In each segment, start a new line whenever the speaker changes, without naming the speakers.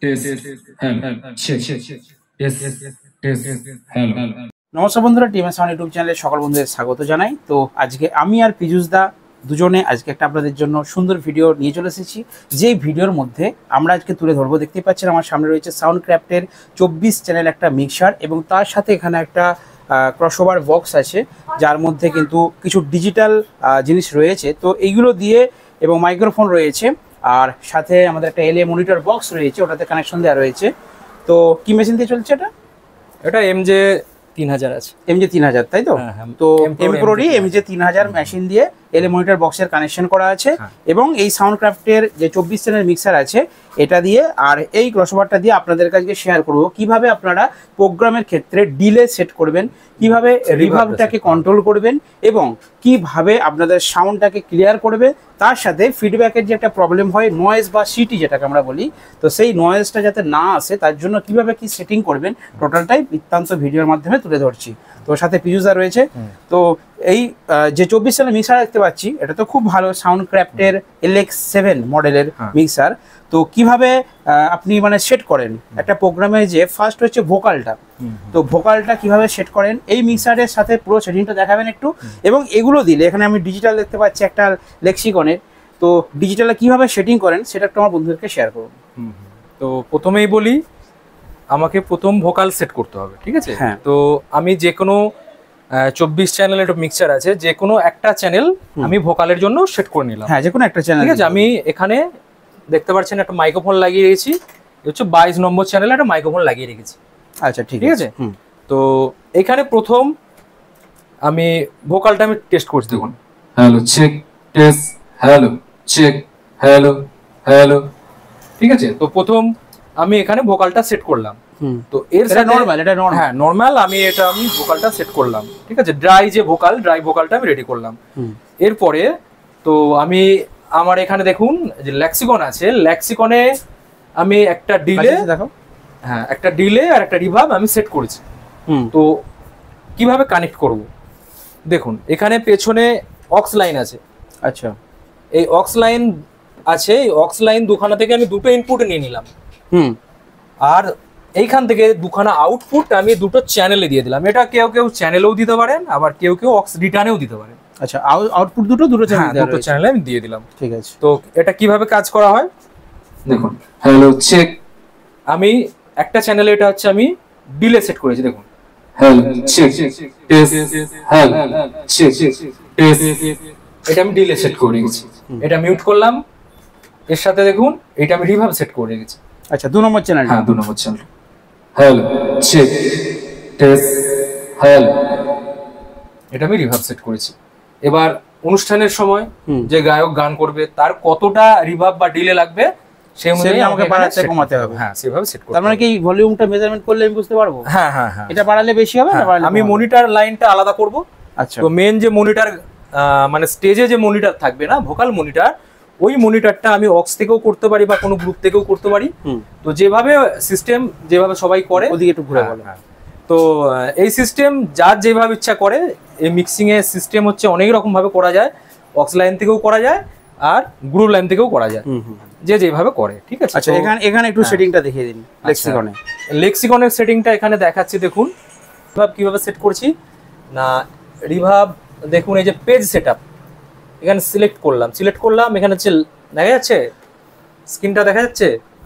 Test hello check test test hello.
নমস্কার বন্ধুরা, TMS sound YouTube চ্যানেলে সকল বন্ধুদের স্বাগত জানাই। তো আজকে আমি আর পীযুষ দা দুজনে আজকে একটা আপনাদের জন্য সুন্দর ভিডিও নিয়ে চলে এসেছি। যেই ভিডিওর মধ্যে আমরা আজকে তুলে ধরবো, দেখতে পাচ্ছেন আমার সামনে রয়েছে সাউন্ডক্রাফটের 24 চ্যানেল একটা মিক্সার, এবং তার সাথে এখানে একটা ক্রসওভার বক্স আছে, যার মধ্যে কিন্তু কিছু ডিজিটাল জিনিস রয়েছে। তো এইগুলো দিয়ে এবং মাইক্রোফোন রয়েছে, আর সাথে আমাদের একটা এলএ মনিটর বক্স রয়েছে, ওটাতে কানেকশন দেওয়া রয়েছে। তো কি মেশিন দিয়ে চলছে এটা?
এটা MJ 3000 আছে,
MJ 3000, তাই তো? তো এমপ্রোরই MJ 3000 মেশিন দিয়ে এলএ মনিটর বক্সের কানেকশন করা আছে, এবং এই সাউন্ডক্রাফটের যে 24 চ্যানেল মিক্সার আছে এটা দিয়ে, আর এই ক্রসওভারটা দিয়ে আপনাদের কাছে শেয়ার করব কিভাবে আপনারা প্রোগ্রামের ক্ষেত্রে ডিলে সেট করবেন, কিভাবে রিভার্বটাকে কন্ট্রোল করবেন, এবং কিভাবে আপনাদের সাউন্ডটাকে ক্লিয়ার করবে। তার সাথে ফিডব্যাকের যে একটা প্রবলেম হয়, নয়েজ বা সিটি যেটাকে আমরা বলি, তো সেই নয়েজটা যাতে না আসে তার জন্য কিভাবে কি সেটিং করবেন, টোটালটাই বৃত্তান্ত ভিডিওর মাধ্যমে তুলে ধরছি। তো সাথে পীযুষ দা রয়েছে। তো এই যে 24 চ্যানেল মিক্সার দেখতে পাচ্ছি, এটা তো খুব ভালো সাউন্ডক্রাফটের LX7 মডেলের মিক্সার। তো কিভাবে আপনি মানে সেট করেন একটা প্রোগ্রামে, যে ফার্স্ট হচ্ছে ভোকালটা, তো ভোকালটা কিভাবে সেট করেন এই মিক্সারের সাথে পুরো সেটিংটা দেখাবেন একটু। এবং এগুলো দিলে এখানে আমি ডিজিটাল দেখতে পাচ্ছি একটা লেক্সিকনের, তো ডিজিটালে কিভাবে সেটিং করেন সেটা একটু আমার বন্ধুদেরকে শেয়ার করুন।
তো প্রথমেই বলি, আমাকে প্রথম ভোকাল সেট করতে হবে, ঠিক আছে?
হ্যাঁ।
তো আমি যে কোনো 24 চ্যানেলের মিক্সার আছে, যে কোনো একটা চ্যানেল আমি ভোকালের জন্য সেট করে নিলাম।
হ্যাঁ, যে কোনো একটা চ্যানেল,
ঠিক আছে। আমি এখানে দেখতে পাচ্ছেন একটা মাইক্রোফোন লাগিয়ে রেখেছি, হচ্ছে 22 নম্বর চ্যানেলে একটা মাইক্রোফোন লাগিয়ে রেখেছি।
আচ্ছা, ঠিক আছে।
তো এখানে প্রথম আমি ভোকালটা আমি টেস্ট করছি, দেখুন।
Hello check test hello check hello hello.
ঠিক আছে। তো প্রথম আমি এখানে ভোকালটা সেট করলাম। তো এর সাথে
নরমাল, এটা নরমাল,
হ্যাঁ নরমাল, আমি ভোকালটা সেট করলাম, ঠিক আছে। ড্রাই ভোকালটা আমি রেডি করলাম। এরপরে তো আমি আমার এখানে দেখুন যে লেক্সিকন আছে, লেক্সিকনে আমি একটা ডিলে,
দেখো,
হ্যাঁ একটা ডিলে আর একটা রিভার্ব আমি সেট করেছি। তো কিভাবে কানেক্ট করব, দেখুন এখানে পেছনে অক্স লাইন আছে।
আচ্ছা,
এই অক্স লাইন আছে, এই অক্স লাইন দুখানা থেকে আমি দুটো ইনপুট নিয়ে নিলাম। আর এইখান থেকে দুখানা আউটপুট আমি দুটো চ্যানেলে দিয়ে দিলাম। এটা কেউ কেউ চ্যানেলেও দিতে পারেন, আবার কেউ কেউ অক্স রিটার্নেও দিতে পারেন।
আচ্ছা, আউটপুট দুটো
চ্যানেলে আমি দিয়ে দিলাম।
ঠিক আছে।
তো এটা কিভাবে কাজ করা হয়
দেখুন, হ্যালো চেক।
আমি একটা চ্যানেলে এটা হচ্ছে আমি ডিলে সেট করেছি, দেখুন।
Hello check test hello check test.
এটা আমি ডিলে সেট করে রেখেছি, এটা মিউট করলাম। এর সাথে দেখুন এটা আমি রিভার্ব সেট করে রেখেছি।
আচ্ছা, 2 নম্বর চ্যানেল,
হ্যাঁ 2 নম্বর channel. Hello check test hello,
এটা আমি রিভার্ব সেট করেছি। এবার অনুষ্ঠানের সময় যে গায়ক গান করবে তার কতটা রিভার্ব বা ডিলে লাগবে সেই অনুযায়ী আমাকে বাড়াতে কমাতে হবে। হ্যাঁ, সেভাবে সেট করতে হবে।
তার মানে কি ভলিউমটা মেজারমেন্ট করলে আমি বুঝতে পারবো?
হ্যাঁ হ্যাঁ হ্যাঁ,
এটা বাড়ালে বেশি হবে না বাড়ালে?
আমি মনিটর লাইনটা আলাদা করব।
আচ্ছা,
তো মেন যে মনিটর, মানে স্টেজে যে মনিটর থাকবে না, ভোকাল মনিটর, ওই মনিটরটা আমি অক্স থেকেও করতে পারি বা কোনো গ্রুপ থেকেও করতে পারি। তো যেভাবে সিস্টেম যেভাবে সবাই করে,
ওদিকে একটু ঘুরে বলো।
তো এই সিস্টেম যার যেভাবে ইচ্ছা করে। এই মিক্সিং এর সিস্টেম হচ্ছে অনেক রকম ভাবে করা যায়, অক্স লাইন থেকেও করা যায় আর গ্রুপ লাইন থেকেও করা যায়, যে যেভাবে করে, ঠিক আছে।
আচ্ছা, এখানে একটু সেটিংটা দেখিয়ে দিন লেক্সিকনে।
লেক্সিকনের সেটিংটা এখানে দেখাচ্ছি, দেখুন রিভার্ব কিভাবে সেট করছি না। রিভার্ব দেখুন, এই যে পেজ সেটআপ, এখানে সিলেক্ট করলাম, এখানে হচ্ছে দেখা যাচ্ছে স্ক্রিনটা দেখা যাচ্ছে।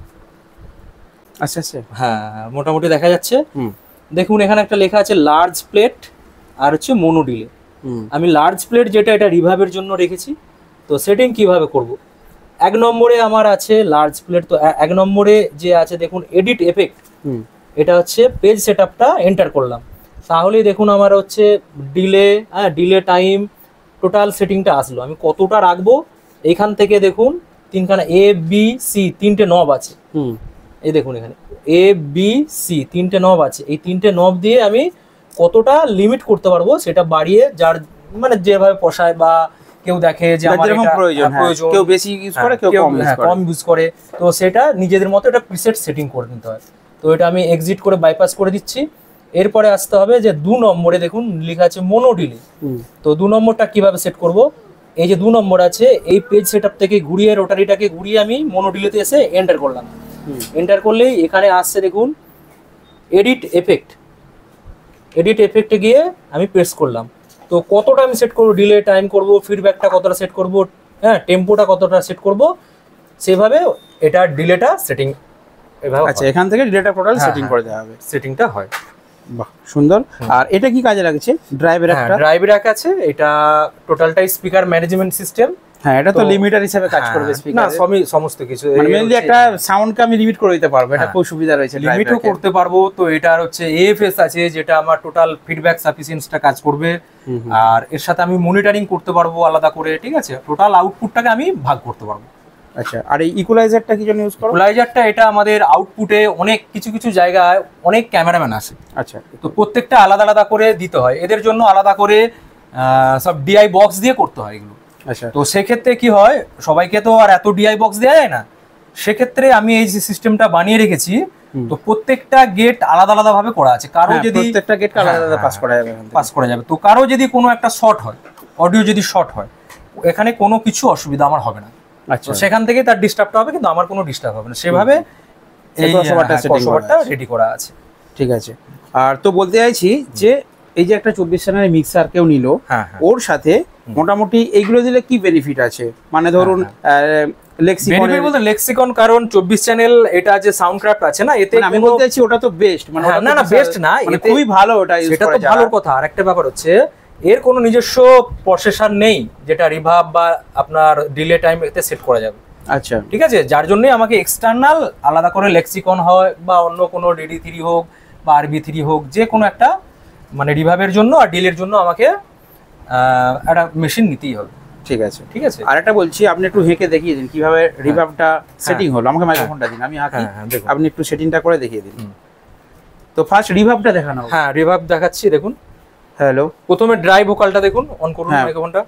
আচ্ছা আচ্ছা,
হ্যাঁ মোটামুটি দেখা যাচ্ছে। দেখুন এখানে একটা লেখা আছে লার্জ প্লেট আর হচ্ছে মোনো ডিলে। আমি লার্জ প্লেট যেটা, এটা রিভার্বের জন্য রেখেছি। তো সেটিং কিভাবে করব, 1 নম্বরে আমার আছে লার্জ প্লেট। তো 1 নম্বরে যে আছে দেখুন এডিট এফেক্ট, এটা হচ্ছে পেজ সেটআপটা এন্টার করলাম, তাহলেই দেখুন আমার হচ্ছে ডিলে, ডিলে টাইম, টোটাল সেটিংটা আসলো। আমি কতটা রাখবো, এইখান থেকে দেখুন তিনখানা ABC 3টে নব আছে। এই দেখুন এখানে ABC 3টে নব আছে। এই 3টে নব দিয়ে আমি কতটা লিমিট করতে পারবো সেটা বাড়িয়ে, যার মানে যেভাবে পোষায়, বা কেউ দেখে যে আমার এটা প্রয়োজন,
কেউ বেশি ইউজ করে, কেউ
কম ইউজ করে, তো সেটা নিজেদের মতো এটা প্রিসেট সেটিং করে নিতে হয়। তো এটা আমি এক্সিট করে বাইপাস করে দিচ্ছি। এরপরে আসতে হবে যে 2 নম্বরে দেখুন লেখা আছে মোনো ডিলে। তো 2 নম্বরটা কিভাবে সেট করব, এই যে 2 নম্বর আছে, এই পেজ সেটআপ থেকে ঘুরিয়ে রোটারিটাকে ঘুরিয়ে আমি মোনো ডিলেতে এসে এন্টার করলাম। এন্টার করলেই এখানে আসছে দেখুন এডিট এফেক্টে গিয়ে আমি প্রেস করলাম। তো কতটা আমি সেট করবো, ডিলে টাইম করব, ফিডব্যাকটা কতটা সেট করব, হ্যাঁ টেম্পোটা কতটা সেট করব, সেভাবে এটা ডিলেটা সেটিং এভাবে।
আচ্ছা, এখান থেকে ডিলেটা টোটাল সেটিং করে দেওয়া হবে,
সেটিংটা হয়।
বাহ, সুন্দর। আর এটা কি কাজে লাগছে? ড্রাইভের একটা
ড্রাইভ র্যাক আছে, এটা টোটালটাই স্পিকার ম্যানেজমেন্ট সিস্টেম।
হ্যাঁ, এটা তো লিমিটার হিসেবে কাজ করবে স্পিকার,
না সমস্ত কিছু
মানে মেইনলি একটা সাউন্ডকে আমি লিমিট করে দিতে পারবো, এটা খুব সুবিধা রয়েছে,
লিমিটও করতে পারবো। তো এটার হচ্ছে এএফএস আছে, যেটা আমার টোটাল ফিডব্যাক সাফিসিয়েন্সটা কাজ করবে, আর এর সাথে আমি মনিটরিং করতে পারবো আলাদা করে, ঠিক আছে, টোটাল আউটপুটটাকে আমি ভাগ করতে পারবো।
আচ্ছা, আর এই ইকুয়ালাইজারটা কি জন্য ইউজ করো?
ইকুয়ালাইজারটা এটা আমাদের আউটপুটে অনেক কিছু জায়গায় অনেক ক্যামেরাম্যান আসে,
আচ্ছা,
তো প্রত্যেকটা আলাদা আলাদা করে দিতে হয়, এদের জন্য আলাদা করে সব ডিআই বক্স দিয়ে করতে হয় এগুলো।
আচ্ছা,
তো সেক্ষেত্রে কি হয়, সবাইকে তো আর এত ডিআই বক্স দেওয়া যায় না, সেক্ষেত্রে আমি এই যে সিস্টেমটা বানিয়ে রেখেছি, তো প্রত্যেকটা গেট আলাদা আলাদা ভাবে করা আছে, কারো যদি
প্রত্যেকটা গেট আলাদা আলাদা পাস করা যাবে,
তো কারো যদি কোনো একটা শর্ট হয়, অডিও যদি শর্ট হয়, এখানে কোনো কিছু অসুবিধা আমার হবে না।
আচ্ছা,
সেখান থেকে তার ডিস্টার্বটা হবে, কিন্তু আমার কোনো ডিস্টার্ব হবে না, সেভাবে এই ক্রসওভারটা রেডি করা আছে।
ঠিক আছে। আর তো বলতে চাইছি যে এই যে একটা 24 চ্যানেলের মিক্সার কেউ নিল, ওর সাথে মোটামুটি এইগুলো দিলে কি বেনিফিট আছে? মানে ধরুন লেক্সিকন
বলতে লেক্সিকন, কারণ 24 চ্যানেল এটা যে সাউন্ডক্রাফট আছে না, এতে
আমি বলতে চাইছি ওটা তো বেস্ট, মানে
না বেস্ট না,
এটা খুবই ভালো, ওটা ইউজ
সেটা তো ভালো কথা। আর একটা ব্যাপার হচ্ছে এর কোনো নিজস্ব প্রসেসর নেই, যেটা রিভার্ব বা আপনার ডিলে টাইম এতে সেট করা যাবে।
আচ্ছা,
ঠিক আছে, যার জন্য আমাকে এক্সটার্নাল আলাদা করে লেক্সিকন হয় বা অন্য কোনো DD3 হোক বা RB3 হোক, যে কোনো একটা মানে রিভার্বের জন্য আর ডিলের জন্য আমাকে একটা মেশিন নিতেই হবে।
ঠিক আছে,
ঠিক আছে।
আর একটা বলছি, আপনি একটু হেঁকে দেখিয়ে দিন কিভাবে রিভার্বটা সেটিং হলো। আমাকে মাইক্রোফোনটা দিন, আমি হাঁকি, আপনি একটু সেটিংটা করে দেখিয়ে দিন। তো ফার্স্ট রিভার্বটা দেখানো।
হ্যাঁ, রিভার্ব দেখাচ্ছি, দেখুন।
হ্যালো,
প্রথমে ড্রাই ভোকালটা দেখুন, অন করুন মাইক্রোফোনটা।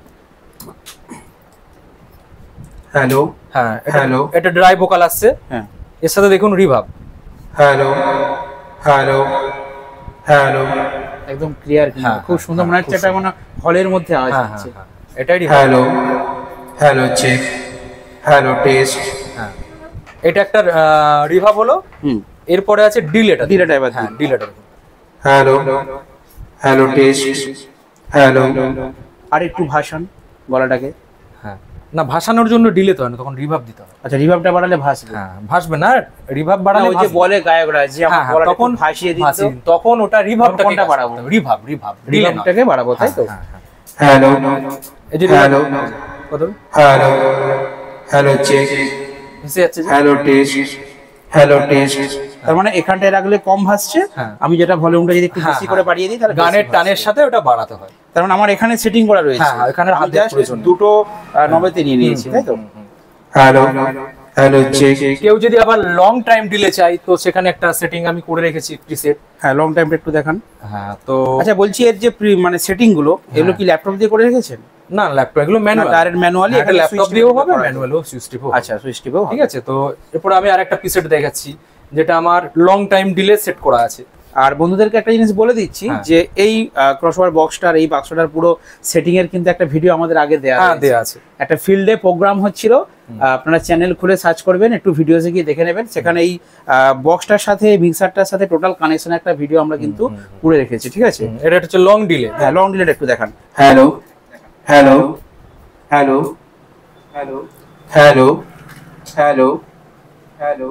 হ্যালো,
হ্যাঁ, হ্যালো, এটা ড্রাই ভোকাল আসছে। হ্যাঁ, এর সাথে দেখুন রিভার্ব।
হ্যালো হ্যালো হ্যালো, একদম ক্লিয়ার, খুব সুন্দর, মনে হচ্ছে এটা মানে হলের মধ্যে আওয়াজ হচ্ছে।
এটাই reverb.
Hello hello check, hello test.
হ্যাঁ, এটা একটা রিভার্ব হলো। এরপরে আছে ডিলেটা এবার। হ্যাঁ, ডিলেটা দেখুন।
Hello hello test, hello. আর একটু ভাষণ গলাটাকে।
হ্যাঁ, না ভাষানোর জন্য ডিলে তো হয় না, তখন রিভার্ব দিতে হয়।
আচ্ছা, রিভার্বটা বাড়ালে ভাসবে?
হ্যাঁ, ভাসবে না, রিভার্ব বাড়ালে
ওই যে বলে গায়করা যে আমার গলাটা তখন ভাসিয়ে দিত,
তখন ওটা রিভার্বটা
বাড়াবো,
রিভার্ব
ডিলেটাকে বাড়াবো, তাই তো?
হ্যালো, এই যে হ্যালো কত,
hello hello check, hello test, hello test. তার মানে এখানটায় রাখলে কম ভাসছে, আমি যেটা ভলিউমটা যদি একটু বেশি করে বাড়িয়ে দিই তাহলে
গানের টানের সাথে ওটা বাড়াতে হয়।
তার মানে আমার এখানে সেটিং করা রয়েছে,
এখানে হাত প্রয়োজন,
দুটো নবেতে নিয়ে নিয়েছি, তাই তো?
Hello hello check.
কেউ যদি আবার লং টাইম ডিলে চাই, তো সেখানে একটা সেটিং আমি করে রেখেছি, প্রিসেট।
হ্যাঁ, লং টাইমটা একটু দেখান।
হ্যাঁ, তো
আচ্ছা বলছি, এর যে মানে সেটিং গুলো, এগুলো কি ল্যাপটপ দিয়ে করে রেখেছেন?
না, ল্যাপটপ এগুলো ম্যানুয়াল,
ডাইরেক্ট ম্যানুয়ালি,
এটা ল্যাপটপ দিয়েও হবে, ম্যানুয়ালও, সুইচ টিপও।
আচ্ছা, সুইচ টিপও,
ঠিক আছে। তো এরপর আমি আরেকটা প্রিসেট দেখাচ্ছি, যেটা আমার লং টাইম ডিলে সেট করা আছে।
আর বন্ধুদেরকে একটা জিনিস বলে দিচ্ছি যে এই ক্রসওভার বক্সটার, এই বাক্সটার পুরো সেটিং এর কিন্তু একটা ভিডিও আমাদের আগে দেয়া আছে। একটা ফিল্ডে প্রোগ্রাম হচ্ছিল, আপনারা চ্যানেল খুলে সার্চ করবেন, একটু ভিডিওসে গিয়ে দেখে নেবেন, সেখানে এই বক্সটার সাথে মিক্সারটার সাথে টোটাল কানেকশন একটা ভিডিও আমরা কিন্তু করে রেখেছি। ঠিক আছে,
এটা হচ্ছে লং ডিলে।
হ্যাঁ, লং ডিলেটা একটু দেখান।
Hello hello hello hello hello hello hello,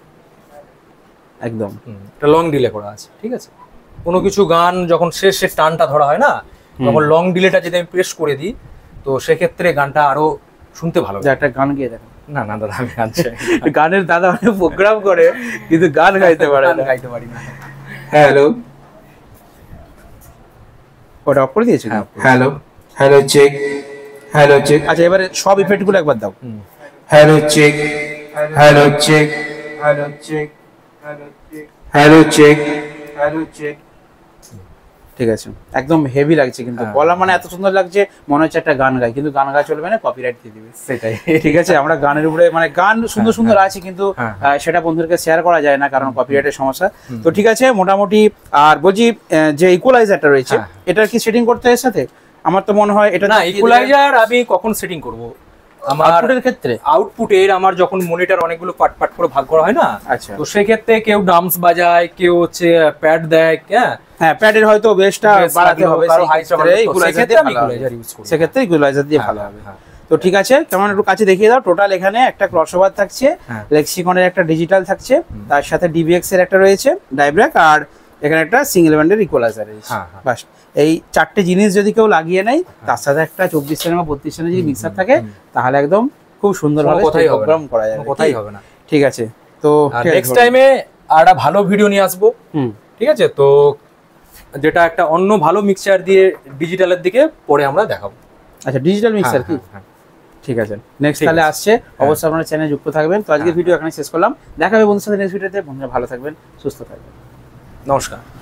একদম
এটা লং ডিলে করা আছে। ঠিক আছে, কোনো কিছু গান যখন শেষে টানটা ধরা হয় না, তখন লং ডিলেটা যদি আমি প্রেস করে দিই, তো সেক্ষেত্রে গানটা আরো শুনতে ভালো লাগে।
একটা গান গিয়ে দেখেন।
না না দাদা, আমি গান চাই।
গানের দাদা অনেক প্রোগ্রাম করে, কিন্তু গান গাইতে পারে না,
গাইতে পারি না।
হ্যালো,
ওটা অফ করে দিয়েছেন?
Hello hello check, hello check.
আচ্ছা, এবারে সব ইফেক্ট গুলো একবার দাও।
Hello check, hello check, hello check, hello check, hello check, hello check.
ঠিক আছে, একদম হেভি লাগছে, কিন্তু বলা মানে এত সুন্দর লাগছে, মনে হচ্ছে একটা গান গায়, কিন্তু গান গাওয়া চলবে না, কপিরাইট দিয়ে দিবে।
সেটাই।
ঠিক আছে, আমরা গানের উপরে মানে গান সুন্দর সুন্দর আছে, কিন্তু সেটা বন্ধুদেরকে শেয়ার করা যায় না, কারণ কপিরাইটের সমস্যা। তো ঠিক আছে, মোটামুটি। আর বলছি যে ইকুয়ালাইজারটা রয়েছে, এটার কি সেটিং করতে হয় সাথে? আমার তো মনে হয় এটা
না, ইকুয়ালাইজার আমি কখন সেটিং করব, আমার
আউটপুটের ক্ষেত্রে
আউটপুটের আমার যখন মনিটর অনেকগুলো পার্ট পার্ট করে ভাগ করা হয় না,
আচ্ছা
তো সেই ক্ষেত্রে কেউ ড্রামস বাজায়, কেউ হচ্ছে প্যাড দেয়,
হ্যাঁ প্যাডের হয়তো বেসটা বাড়াতে হবে,
কারো হাইটটা বাড়াতে হবে,
ইকুয়ালাইজার
সেক্ষেত্রে
দিয়ে
আমি
ভালো হবে।
ইকুয়ালাইজার ইউজ করি।
সেক্ষেত্রে ইকুয়ালাইজার দিয়ে ভালো হবে।
হ্যাঁ।
তো ঠিক আছে, কেমন একটু কাছে দেখিয়ে দাও। টোটাল এখানে একটা ক্রসওভার থাকছে,
হ্যাঁ।
লেক্সিকনের একটা ডিজিটাল থাকছে, তার সাথে ডিবিএক্স এর একটা রয়েছে ডাইব্র্যাক, আর এখানে একটা সিঙ্গেল ব্যান্ডের ইকুয়ালাইজার রয়েছে।
হ্যাঁ, হ্যাঁ।
বাস এই চারটে জিনিস যদি কেউ লাগিয়ে নেয়, তার সাথে একটা 24 চ্যানেল বা 32 চ্যানেল যদি মিক্সার থাকে, তাহলে একদম খুব সুন্দরভাবে
কোনো কথাই হবে না।
প্রোগ্রাম করা যাবে।
কথাই হবে না।
ঠিক আছে, তো
নেক্সট টাইমে আর একটা ভালো ভিডিও নিয়ে আসবো।
হুম
ঠিক আছে, তো যেটা একটা অন্য ভালো মিক্সচার দিয়ে ডিজিটালের দিকে পরে আমরা দেখাবো।
আচ্ছা ডিজিটাল মিক্সার কি?
হ্যাঁ।
ঠিক আছে, নেক্সট
ঠিক
তাহলে
আছে।
আসছে, অবশ্যই আপনারা চ্যানেলে যুক্ত থাকবেন। তো আজকের ভিডিও এখানে শেষ করলাম, দেখা হবে বন্ধুদের সাথে নেক্সট ভিডিওতে। বন্ধুরা ভালো থাকবেন, সুস্থ থাকবেন,
নমস্কার।